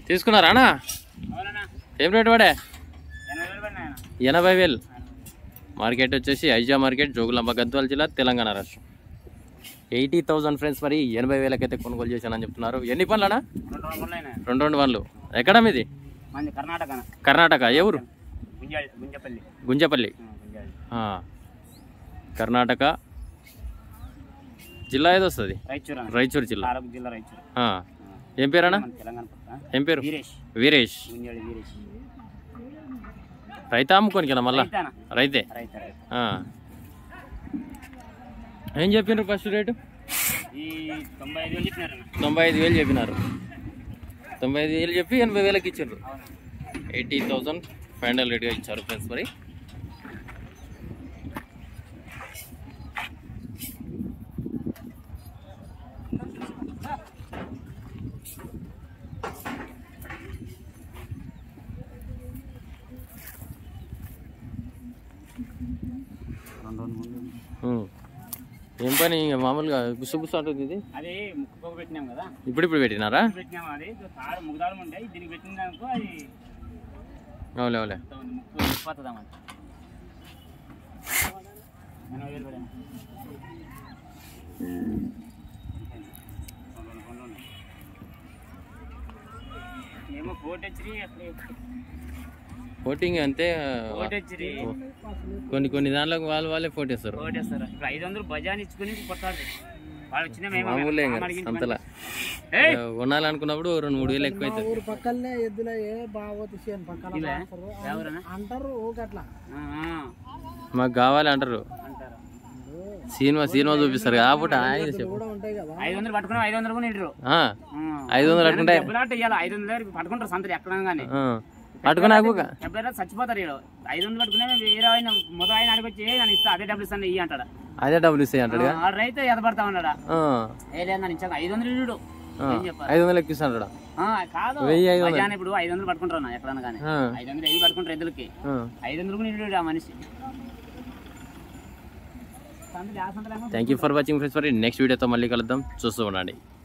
తీసుకున్నారా అన్న? ఏం రేటు పడే? 80,000. మార్కెట్ వచ్చేసి ఐజా మార్కెట్, జోగులాంబ, గద్వాల జిల్లా, తెలంగాణ రాష్ట్రం. 80,000 ఫ్రెండ్స్. మరి 80,000 అయితే కొనుగోలు చేశానని చెప్తున్నారు. ఎన్ని పనులు అన్న? 2 పనులు. ఎక్కడ మీది? కర్ణాటక. ఏ ఊరు? గుంజపల్లి. కర్ణాటక జిల్లా ఏదో వస్తుంది? రాయచూరు జిల్లా. ఏం పేరు అన్న? ఏం పేరు? వీరేష్. రైతా అమ్ముకోనికేనా మళ్ళా? రైతే. ఏం చెప్పినారు ఫస్ట్ రేటు? 95,000 చెప్పినారు. 95,000 చెప్పి 80,000కి ఇచ్చారు. 80,000 ఫైనల్ రేట్గా ఇచ్చారు ఫ్రెండ్స్. మరి ఏం పని మామూలుగా గుస్సు అంటుంది ఇది? అది ముక్కుపోక పెట్టినాం కదా, ఇప్పుడు పెట్టినారా? అది ముగ్గుదారం ఉండే దీనికి పెట్టిన దానికో అది అవులే ఏమో ఫోటింగ్ అంతే. కొన్ని దాంట్లోకి వాళ్ళే ఫోటేస్తారు. 500 బజాని ఇచ్చుకుని కొట్టాడు. మామూలే అంతలా కొనాలనుకున్నప్పుడు 2-3 వేలు ఎక్కువ అవుతుంది. మాకు కావాలి అంటారు. సినిమా చూపిస్తారు కాబట్టి 500 పట్టుకుని 500 పట్టుకుంటే 500 పట్టుకుంటారు సంతలు ఎక్కడ కానీ పట్టుకుని ఎప్పుడైనా చచ్చిపోతారు. 500 పట్టుకునే వేరే ఆయన మొదలు ఆయన అడిగొచ్చి నేను ఇస్తా, అదే డబ్బులు ఇస్తాను ఇయ్యి అంటాడు. అదే డబ్బులు ఇస్తాయి అంటాడు. రైతు ఎదపడతా ఉన్నాడా? ఏ లేదు నన్ను ఇచ్చాక 500 500 ఎక్కిస్తాడు. కాదు ఇప్పుడు 500 పట్టుకుంటారు ఎక్కడన్నా కానీ 500 పట్టుకుంటారు ఎద్దులకి. 500 నీడు ఆ మనిషి. Thank you for watching friends. మరి నెక్స్ట్ వీడియోతో మళ్ళీ కలుద్దాం. చూస్తూ ఉండండి.